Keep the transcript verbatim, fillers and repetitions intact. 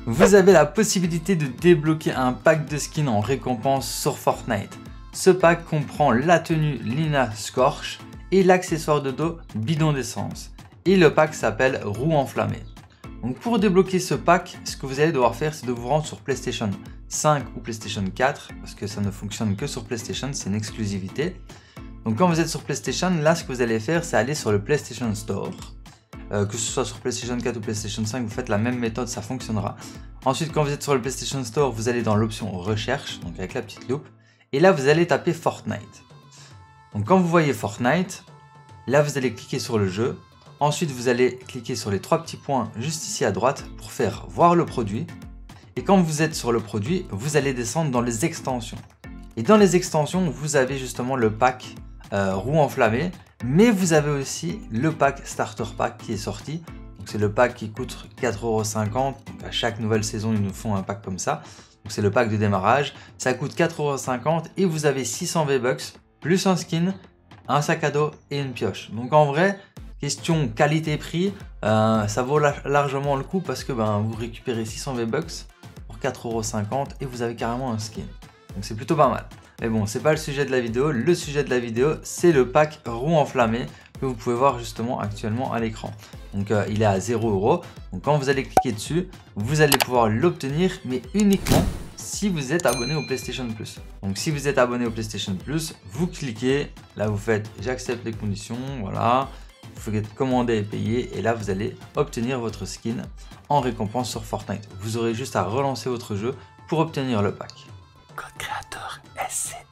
vous avez la possibilité de débloquer un pack de skins en récompense sur Fortnite. Ce pack comprend la tenue Lina Scorch et l'accessoire de dos bidon d'essence. Et le pack s'appelle roue enflammée. Donc pour débloquer ce pack, ce que vous allez devoir faire, c'est de vous rendre sur PlayStation cinq ou PlayStation quatre, parce que ça ne fonctionne que sur PlayStation, c'est une exclusivité. Donc quand vous êtes sur PlayStation, là ce que vous allez faire, c'est aller sur le PlayStation Store. Euh, que ce soit sur PlayStation quatre ou PlayStation cinq, vous faites la même méthode, ça fonctionnera. Ensuite, quand vous êtes sur le PlayStation Store, vous allez dans l'option recherche, donc avec la petite loupe, et là vous allez taper Fortnite. Donc quand vous voyez Fortnite, là vous allez cliquer sur le jeu. Ensuite, vous allez cliquer sur les trois petits points juste ici à droite pour faire voir le produit. Et quand vous êtes sur le produit, vous allez descendre dans les extensions. Et dans les extensions, vous avez justement le pack euh, roue enflammée, mais vous avez aussi le pack Starter Pack qui est sorti. Donc c'est le pack qui coûte quatre euros cinquante. Donc à chaque nouvelle saison, ils nous font un pack comme ça. Donc c'est le pack de démarrage. Ça coûte quatre euros cinquante et vous avez six cents V-Bucks plus un skin, un sac à dos et une pioche. Donc en vrai, question qualité-prix, euh, ça vaut la largement le coup parce que ben, vous récupérez six cents V-Bucks pour quatre euros cinquante et vous avez carrément un skin. Donc c'est plutôt pas mal. Mais bon, c'est pas le sujet de la vidéo. Le sujet de la vidéo, c'est le pack roue enflammée que vous pouvez voir justement actuellement à l'écran. Donc euh, il est à zéro euros. Donc quand vous allez cliquer dessus, vous allez pouvoir l'obtenir, mais uniquement si vous êtes abonné au PlayStation Plus. Donc si vous êtes abonné au PlayStation Plus, vous cliquez, là vous faites j'accepte les conditions, voilà. Vous faites commander et payer et là vous allez obtenir votre skin en récompense sur Fortnite. Vous aurez juste à relancer votre jeu pour obtenir le pack. Code créateur S C